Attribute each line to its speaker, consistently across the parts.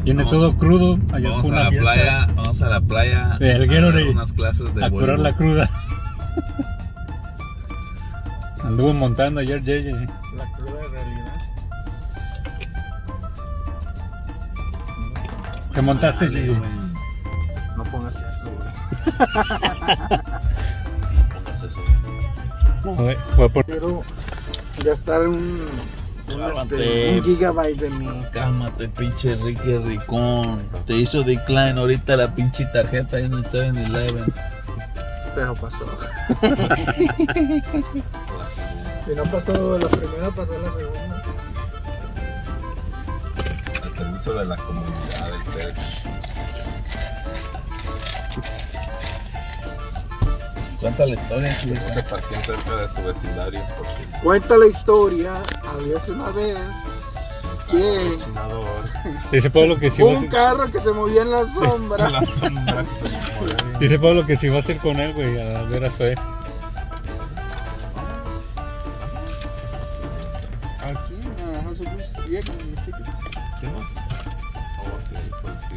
Speaker 1: Viene todo crudo.
Speaker 2: Ayer vamos a la playa. Vamos a la playa.
Speaker 1: El Gatorade.
Speaker 2: Unas clases de
Speaker 1: a curar la cruda. Anduvo montando ayer JJ.
Speaker 3: La cruda de realidad.
Speaker 1: ¿Qué montaste, JJ?
Speaker 3: No pongas eso, güey.
Speaker 2: No pongas eso.
Speaker 1: Voy por...
Speaker 3: Quiero gastar un gigabyte de mi...
Speaker 2: Cálmate, pinche Ricky Ricón. Te hizo decline ahorita la pinche tarjeta en el 7-Eleven.
Speaker 3: Pero pasó. Si no pasó la primera, pasó la segunda.
Speaker 2: Al servicio de la comunidad del ser. Cuenta la historia, que se partió cerca de su vecindario.
Speaker 3: Cuenta la historia. Había una vez que
Speaker 1: dice Pablo que si
Speaker 3: un carro que se movía en la sombra.
Speaker 2: La sombra se movía.
Speaker 1: Dice Pablo que si va a ir con él, güey, a ver a Zoe.
Speaker 3: Aquí en House of Blues llegan mis tickets.
Speaker 2: ¿Qué más? Oh, sí,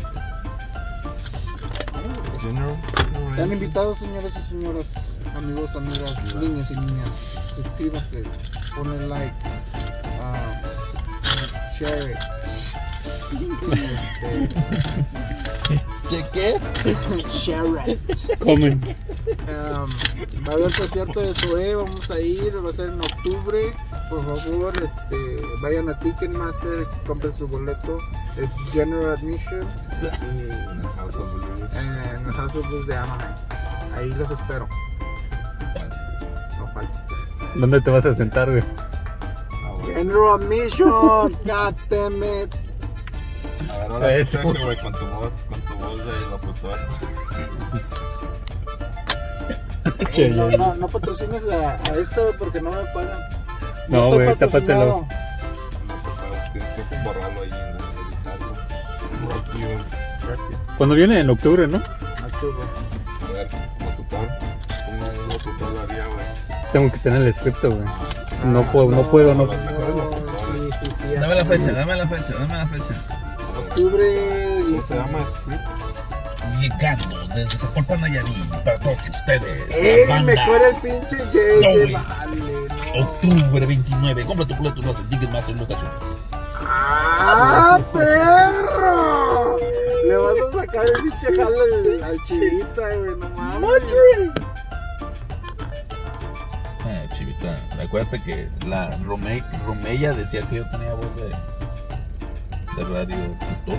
Speaker 3: Están invitados, señores y señoras, amigos, amigas, niños y niñas. Suscríbanse, ponen like, share it.
Speaker 2: ¿Qué?
Speaker 3: Share it.
Speaker 1: Comment.
Speaker 3: Va a haber concierto de Zoe, vamos a ir, va a ser en octubre. Por favor, vayan a Ticketmaster, compren su boleto. Es General Admission en el House of Blues de Anaheim. Ahí los espero. No falta.
Speaker 1: ¿Dónde te vas a sentar, güey?
Speaker 3: General Admission, God damn it.
Speaker 2: Ahora eso, güey, con tu voz de locutor.
Speaker 3: No patrocines a esto porque no me pagan.
Speaker 1: No, güey, tápatelo.
Speaker 2: Tienes que borrarlo ahí, editarlo.
Speaker 1: Cuando viene en octubre, ¿no?
Speaker 3: Octubre.
Speaker 2: A ver, locutor. ¿Cómo un locutor lo haría, güey?
Speaker 1: Tengo que tener el script, güey. No puedo.
Speaker 3: Sí,
Speaker 2: dame la fecha.
Speaker 3: Octubre.
Speaker 2: ¿Cómo se llama script? Llegando desde Zapopan, Nayarit, para todos ustedes.
Speaker 3: Mejor el pinche JJ, vale, no.
Speaker 2: Octubre 29, compra tu boleto en Ticketmaster en locación.
Speaker 3: ¡Ah, perro! Le vas a sacar el pinche jalo al Chivita, güey, no mames.
Speaker 2: Chivita, acuérdate que la Romeya decía que yo tenía voz de radio tutor.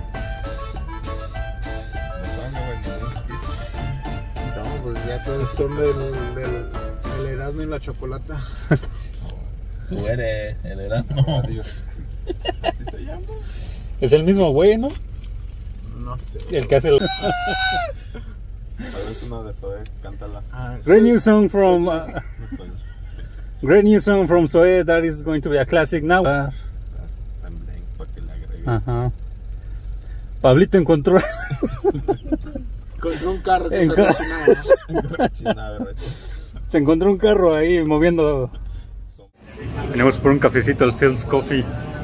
Speaker 3: No, pues ya todos son del Erasmo y la Chocolata.
Speaker 2: Tú eres el Erasmo.
Speaker 3: Adiós.
Speaker 2: ¿Así se llama?
Speaker 1: Es el mismo güey, ¿no?
Speaker 3: No sé.
Speaker 1: El que hace el...
Speaker 2: A ver, es una de Zoe, cántala.
Speaker 1: Great new song from... great new song from Zoe, that is going to be a classic now.
Speaker 2: También, para que le agregue.
Speaker 1: Ajá. Pablito encontró...
Speaker 3: Encontró un carro que
Speaker 1: se encontró un carro ahí moviendo. Venimos por un cafecito al Phil's Coffee.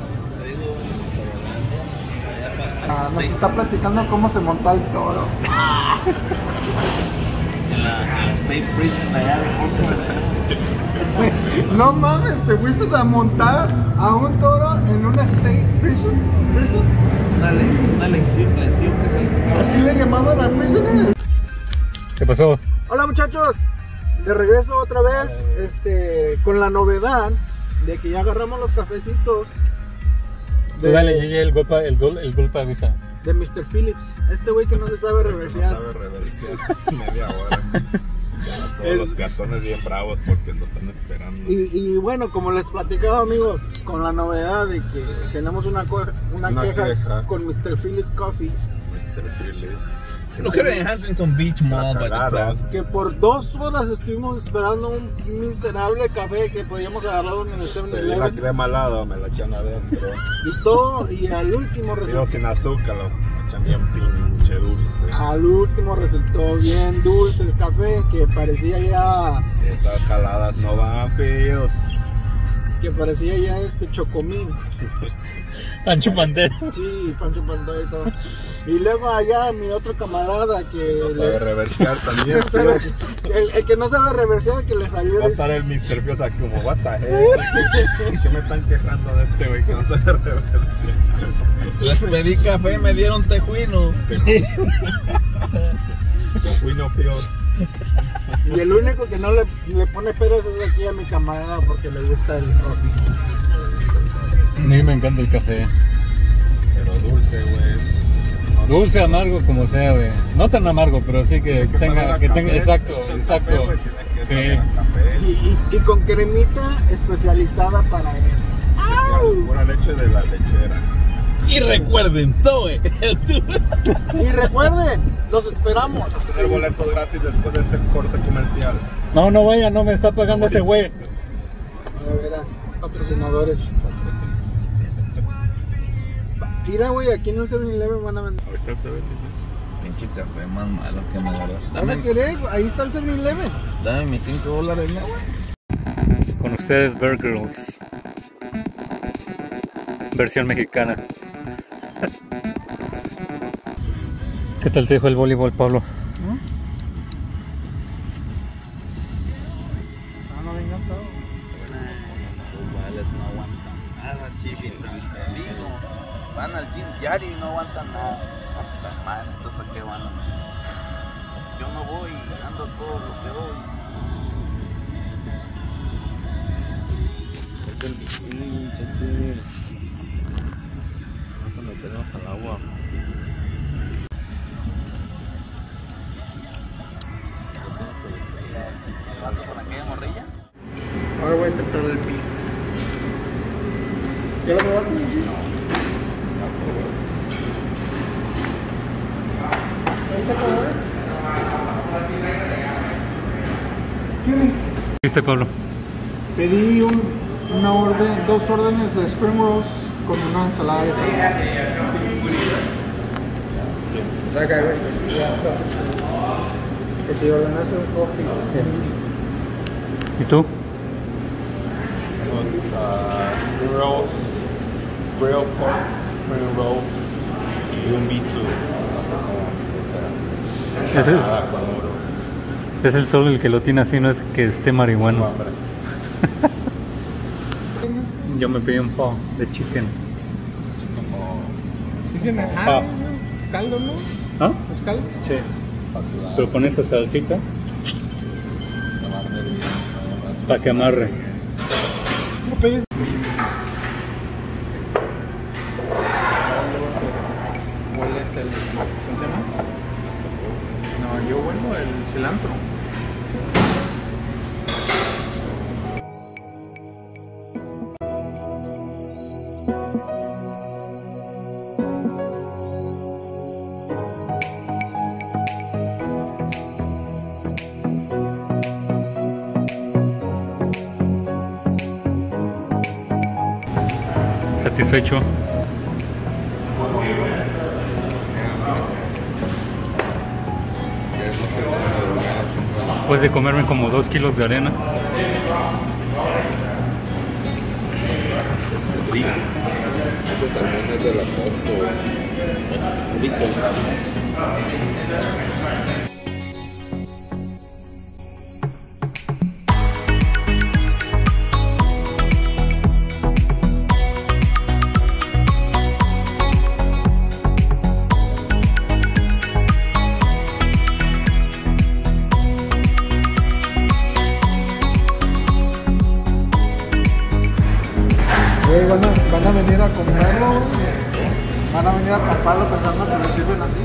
Speaker 3: Nos está platicando cómo se monta el toro.
Speaker 2: En la State Prison allá de
Speaker 3: No mames, te fuiste a montar a un toro en una State Prison.
Speaker 2: Una lección que se les estaba.
Speaker 3: Así le llamaban a prisoner.
Speaker 1: ¿Qué pasó?
Speaker 3: Hola muchachos, de regreso otra vez, con la novedad de que ya agarramos los cafecitos.
Speaker 1: Dale, el golpe avisa.
Speaker 3: De Mr. Phillips, este güey que no se sabe reversear.
Speaker 2: No sabe reversear media hora. Todos los peatones bien bravos porque lo están esperando.
Speaker 3: Y bueno, como les platicaba, amigos, con la novedad de que tenemos una queja con Mr. Phillips Coffee.
Speaker 2: Mr. Phillips. Lo que era en Huntington Beach Mall,
Speaker 3: que por 2 horas estuvimos esperando un miserable café que podíamos agarrar en el 7-Eleven.
Speaker 2: La crema al lado, me la echan adentro.
Speaker 3: Y todo, y al último
Speaker 2: resultó. Sin azúcar, lo echan bien pinche dulce.
Speaker 3: Al último resultó bien dulce el café, que parecía ya.
Speaker 2: Esas jaladas no van feos.
Speaker 3: Que parecía ya chocomín.
Speaker 1: Pancho Pantera.
Speaker 3: Sí, Pancho Pantera y todo. Y luego allá mi otro camarada que...
Speaker 2: No sabe reversear también, tío.
Speaker 3: el que no sabe reversear, el que le salió...
Speaker 2: Va a estar el Mr. Fios aquí como, what the heck. ¿Qué me están quejando de este güey que no sabe reversear? Les pedí café y me dieron tejuino. Tejuino Fios.
Speaker 3: Y el único que no le pone peros es aquí a mi camarada porque le gusta el coffee.
Speaker 1: A mí me encanta el café.
Speaker 2: Pero dulce, güey.
Speaker 1: Dulce, amargo, como sea, güey. No tan amargo, pero sí que tenga, exacto, exacto. Sí.
Speaker 3: Y con cremita especializada para él.
Speaker 2: Pura leche de la lechera.
Speaker 4: Y recuerden, Zoe, el tour.
Speaker 3: Y recuerden, los esperamos.
Speaker 2: Tener boletos gratis después de este corte comercial.
Speaker 1: No vaya, no me está pagando ese güey.
Speaker 3: A verás, patrocinadores. Mira, güey, aquí en un 7-Eleven van a vender.
Speaker 2: Ahorita el 7-Eleven.
Speaker 4: Pinche café más malo que me agarras.
Speaker 3: ¿Van a querer? Ahí está el 7-Eleven.
Speaker 4: Dame mis $5, ¿no, güey?
Speaker 1: Con ustedes, Bear Grylls. Versión mexicana. ¿Qué tal te dijo el voleibol, Pablo?
Speaker 3: No vengan todos.
Speaker 4: Iguales no aguantan nada, chiquis. Van al gym diario y no aguantan nada. Hasta mal, entonces ¿a qué van? Yo no voy, ando todo lo que doy. Es el bikini, chete. Vamos a meternos al agua. ¿Rato con aquella morrilla?
Speaker 3: Ahora voy a intentar el beef. ¿Ya lo probaste?
Speaker 1: ¿Qué viste, Pablo?
Speaker 3: Pedí dos órdenes de spring rolls con una ensalada de salada. Que si ordenas un coffee.
Speaker 1: ¿Y tú?
Speaker 5: Spring rolls, grilled pork, spring rolls y un B2.
Speaker 1: Es el solo el que lo tiene así, no es que esté marihuano. Yo me pedí un pho de chicken.
Speaker 3: Dicen, caldo, ¿no?
Speaker 1: ¿Ah?
Speaker 3: ¿Es caldo?
Speaker 1: Sí. Pero con esa salsita para que amarre.
Speaker 3: ¿Cómo pedís? ¿Hueles el... ¿cómo se llama? No, yo huelo el cilantro.
Speaker 1: Satisfecho. Después de comerme como 2 kilos de arena.
Speaker 2: Esos salmones de la costa, es rico.
Speaker 3: Van a venir a comerlo, van a venir a acamparlo pensando que lo sirven así.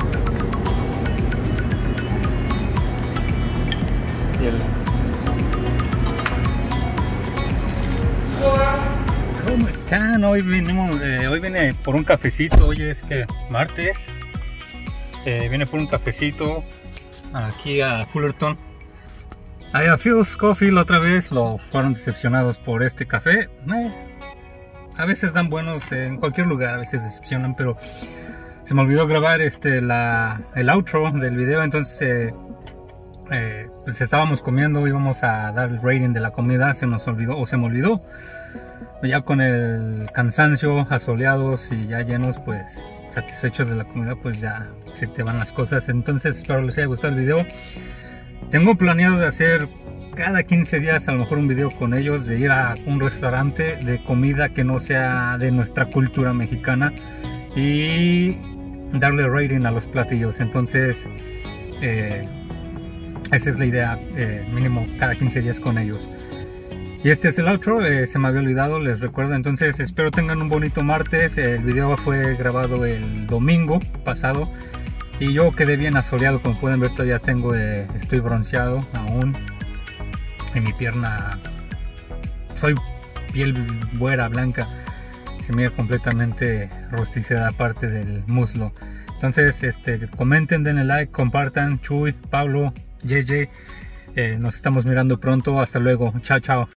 Speaker 1: ¿Cómo están? Hoy viene por un cafecito. Hoy es que martes. Viene por un cafecito aquí a Fullerton. Ahí a Phil's Coffee la otra vez lo fueron decepcionados por este café. A veces dan buenos en cualquier lugar, a veces decepcionan, pero se me olvidó grabar el outro del video, entonces pues estábamos comiendo, íbamos a dar el rating de la comida, se me olvidó. ya con el cansancio, asoleados y ya llenos, pues satisfechos de la comida, pues ya se te van las cosas. Entonces espero les haya gustado el video. Tengo planeado de hacer cada 15 días a lo mejor un video con ellos, de ir a un restaurante de comida que no sea de nuestra cultura mexicana y darle rating a los platillos. Entonces esa es la idea, mínimo cada 15 días con ellos. Y este es el outro, se me había olvidado, les recuerdo. Entonces espero tengan un bonito martes. El video fue grabado el domingo pasado y yo quedé bien asoleado, como pueden ver todavía tengo, estoy bronceado aún. En mi pierna soy piel güera, blanca, se mira completamente rosticera parte del muslo. Entonces comenten, denle like, compartan. Chuy, Pablo, JJ, nos estamos mirando pronto. Hasta luego, chao chao.